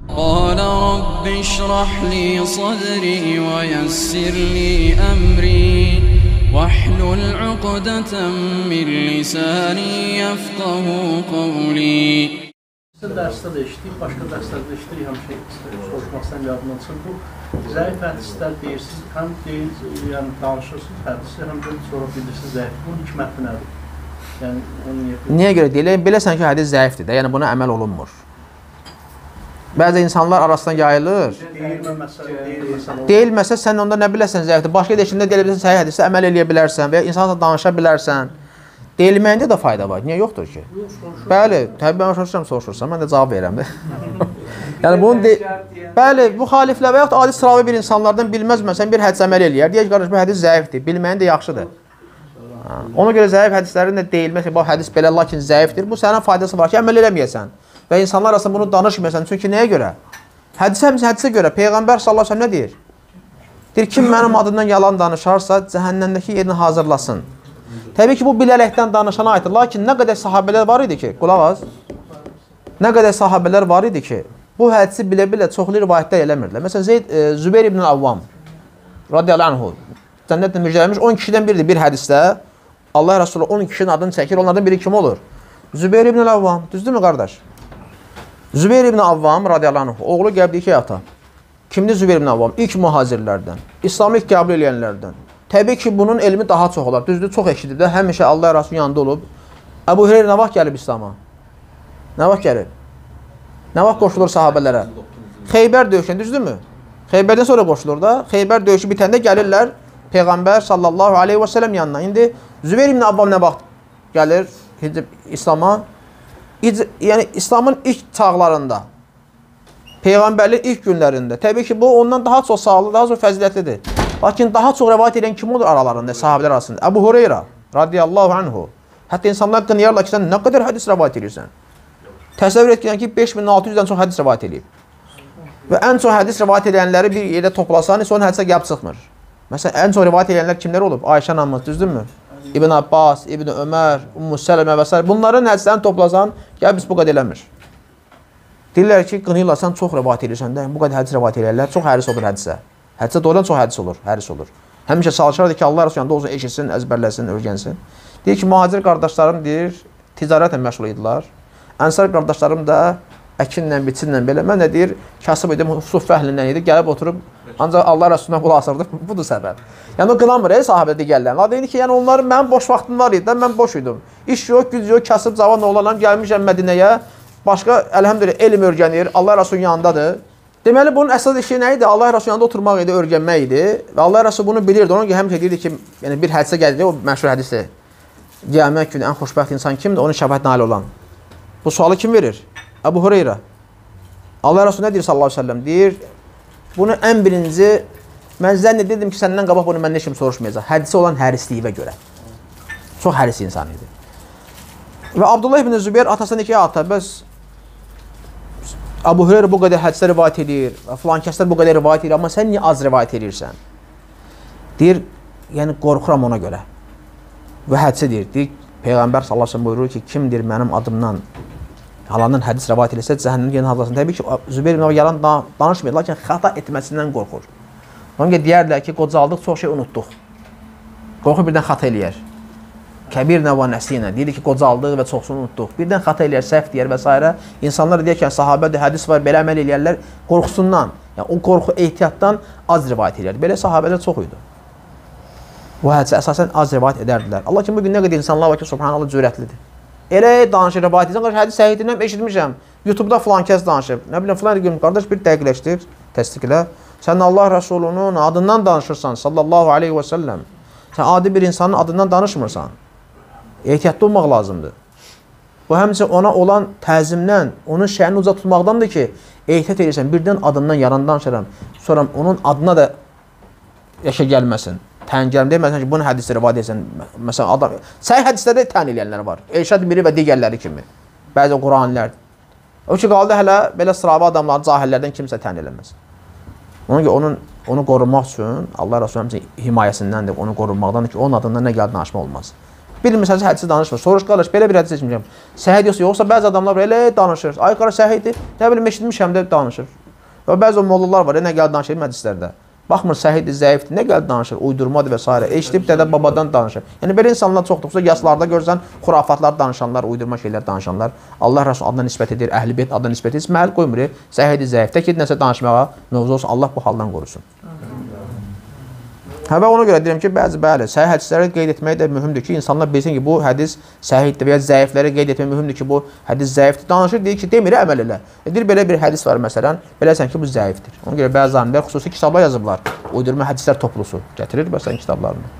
قال رب اشرح لي صدري ويسر لي أمري واحلل عقدة من لساني يفقهوا قولي. Dərsdə də işləyib, başqa dərslərdə işləyib, həmişə soruşmaqsan yadımdan çıxır. Bu zəif hədislər deyirsiniz, həm yəni danışırsınız hədisi, həm də sonra bilirsiniz zəif. Bunun hikməti nədir? Yəni onu niyə görə deyil? Biləsən ki, hədis zəifdir də, yəni buna əməl olunmur. Bəzi insanlar arasından yayılır. Deyilməsə sən onda nə biləsən zəifdir. Başqa deyişində deyə bilirsən, səhih hədisdə əməl eləyə bilərsən və ya insanla danışa bilərsən. Deyilməyində də fayda var. Niyə yoxdur ki? Bəli, təbii mən soruşursam, mən də cavab verirəm. Yəni bunu bəli, müxaliflər və yaxud adi sıravi bir insanlardan bilməz məsələn bir hədis əməl eləyər. Deyək qardaş, bu hədis zəifdir. Bilməyin də yaxşıdır. Ona görə zəif hədislərin də deyilməz ki, bu hədis belə lakin zəifdir. Bu sənin faydası var ki, əməl eləməyəsən. Və insanlar arasında bunu danışmıyorsan. Çünki nəyə görə? Hədisə görə. Peyğəmbər sallallahu əleyhi və səlləm nə deyir? Deyir, kim mənim adımdan yalan danışarsa, cəhənnəmdəki yerini hazırlasın. Təbii ki, bu bilərəkdən danışana aiddir. Lakin nə qədər sahabələr var idi ki, qulaq az. Nə qədər sahabələr var idi ki, bu hədisi bilə-bilə çoxlu rivayətlər eləmirdilər. Məsələn, Zübeyr ibn Avvam radiyallahu anhu cənnətlə müjdələnmiş 10 kişidən biridir bir hədisdə. Allah Resulü 10 kişinin adını çəkir. Onlardan biri kim olur? Zübeyr ibn Avvam. Düzdürmü qardaş? Zübeyr ibn Avvam radiyallahu anh, oğlu gəldi iki ata. Kimdir Zübeyr ibn Avvam? İlk muhacirlərdən, İslamı ilk qəbul edənlərdən. Təbii ki, bunun elmi daha çox olar. Düzdür, çox eşidir də, həmişə Allah Rasulunun yanında olub. Əbu Hüreyra nə vaxt gəlib İslama? Nə vaxt gəlib? Nə vaxt qoşulur sahabələrə? Xeybər döyüşən, düzdürmü? Xeybərdən sonra qoşulur da. Xeybər döyüşü bitəndə gəlirlər Peyğəmbər sallallahu aleyhi və səlləm yanına. İndi Zübeyr ibn Avvam nə vaxt gəlir İslama? Yəni İslamın ilk çağlarında, Peyğəmbərliyin ilk günlərində. Təbii ki, bu ondan daha çox sağlı, daha çox fəzilətlidir. Lakin daha çox rəvayət edən kim olur aralarında, sahabələr arasında? Əbu Hüreyra radiyallahu anhu. Hətta insanlar qınıyarlar ki, sən nə qədər hədis rəvayət edirsən? Təsəvvür et ki, 5600-dən çox hədis rəvayət edib. Və ən çox hədis rəvayət edənləri bir yerdə toplasan, sonra hədisə gəb çıxmır. Məsələn, ən çox rəvayət edənlər kimlər olub? Ayşə anamız, düzdürmü? İbn Abbas, İbn Ömər, Ümmü Sələmə və s. Bunların hədislərini toplasan, gəl biz bu qədər eləmir. Deyirlər ki, qınıyırlar, sən çox rəvayət edirsən də, bu qədər hədis rəvayət edirlər, çox həris olur hədisə. Hədisə doğrudan çox hədis olur, həris olur. Həmişə çalışardı ki, Allah Rasulunun yanında olsun, eşitsin, əzbərləsin, öyrənsin. Deyir ki, mühacir qardaşlarım deyir, ticarətlə məşğul idilər. Ənsar qardaşlarım da əkinlə, biçinlə belə. Mən də deyir, kasıb idim, suf fəhlindən idi, gəlib oturub, ancaq Allah Rasuluna qulaq asırdı. Budur səbəb. Yəni o qınamır, sahabə digərlərini. O deyir ki, yəni onların mənim boş vaxtım var idi, mən boş idim. İş yox, güc yox, kasıb cavan oğlanam, gəlmişəm Mədinəyə. Başqa, əlhəmdülillah, elm öyrənir, Allah Rasulunun yanındadır. Deməli, bunun əsas işi nə idi? Allah Rasulunun yanında oturmaq idi, öyrənmək idi. Və Allah Rasul bunu bilirdi. Onun ki, həmişə deyirdi ki, yəni bir hədisə gəldi, o məşhur hədisdir. Qiyamət günü ən xoşbəxt insan kimdir? Onun şəfaət nail olan. Bu sualı kim verir? Əbu Hüreyra. Allah Rasul nə deyir sallallahu aleyhi ve sellem? Deyir, bunu ən birinci, mən zənn edirdim ki, səndən qabaq bunu məndən kim soruşmayacaq. Hədisi olan hərisliyivə görə. Çox həris insan idi. Və Abdullah ibn Zübeyir atasına deyir ki, ata, bəs Əbu Hüreyra bu qədər hədislər rivayət edir, filan kəslər bu qədər rivayət edir, amma sən niyə az rivayət edirsən? Deyir, yəni qorxuram ona görə. Və hədisi deyir, Peyğəmbər sallallahu aleyhi ve sellem buyurur ki, kimdir mənim adımdan yalandan hədis rivayət edirsə, cəhənnəmin yerini hazırlasın. Təbii ki, Zübeyir ibn yalan danışmır, lakin xəta etməsindən qorxur. Ona görə deyərlər ki, qocaldıq, çox şey unutduq. Qorxu birdən xəta eləyər. Kəbir nəva nəsinə, deyir ki, qocaldıq və çoxsunu unutduq. Birdən xəta eləyər, səhv deyər və s. İnsanlar deyər ki, sahabədir, hədis var, belə əməl eləyərlər qorxusundan. Yəni, o qorxu ehtiyatdan az rivayət eləyərdi. Belə sahabələr çox idi. Bu hədisə əsasən az rivayət edərdilər. Allah ki, bugün nə qədər insanlar var ki, subhanallah, cürətlidir. Elə danışır, rivayət edirsən, hədis səhidinəm, eşitmişəm. YouTube-da filan kəs danışıb. Nə biləm, filan gün, qardaş, bir dəqiqləşdir, təsdiqlə. Sən Allah Rəsulunun adından danışırsan, sallallahu aleyhi və səlləm. Sən adi bir insanın adından danışmırsan. Ehtiyatlı olmaq lazımdır. Bu həmçə ona olan təzimdən, onun şəhini uzaq tutmaqdandır ki, ehtiyat edirsən, birdən adından yaran danışıram. Sonra onun adına da yaşa gəlməsin. Tən gəlm deməsən ki, bunu hədisdə rivayət edirsən. Məsələn, adam səhih hədislərdə tən eləyənlər var. Elşad biri və digərləri kimi. Bəzi Quranilər. O ki, qaldı hələ belə sıravi adamların, cahillərdən kimsə tən eləməz. Ona görə onu qorunmaq üçün Allah Rasulü həmçinin himayəsindəndir, onu qorunmaqdandır ki, onun adından nə gəldi danışma olmaz. Bilmirsənsə hədisi danışmır. Soruş qardaş, belə bir hədis seçmişəm. Səhih yoxsa bəzi adamlar elə danışır. Ay qardaş səhihdir. Nə bilim eşitmişəm də danışır. Və bəzi o mollalar var, nə gəl danışır məclislərdə. Baxmır səhihdir, zəifdir, nə gəl danışır, uydurmadır və s. Eşidib dədə babadan danışır. Yəni belə insanlar çoxdur. Xüsusən yaşlarda görsən, xurafatlar danışanlar, uydurma şeylər danışanlar, Allah Rəsul adına nisbət edir, Əhl-i Beyt adına nisbət edir, məhəl qoymur. Səhihdir, zəifdir ki, nəsə danışmağa mövzu olsun, Allah bu haldan qorusun. Və ona görə deyirəm ki, bəli, səhih hədisləri qeyd etmək də mühümdür ki, insanlar bilsin ki, bu hədis səhihdir və ya zəifləri qeyd etmək mühümdür ki, bu hədis zəifdir. Danışır, deyir ki, demir, əməl elə. Deyir, belə bir hədis var, məsələn, beləsən ki, bu zəifdir. Ona görə bəzi alimlər xüsusi kitablar yazıblar. Uydurma hədislər toplusu gətirir, məsələn, kitablarını.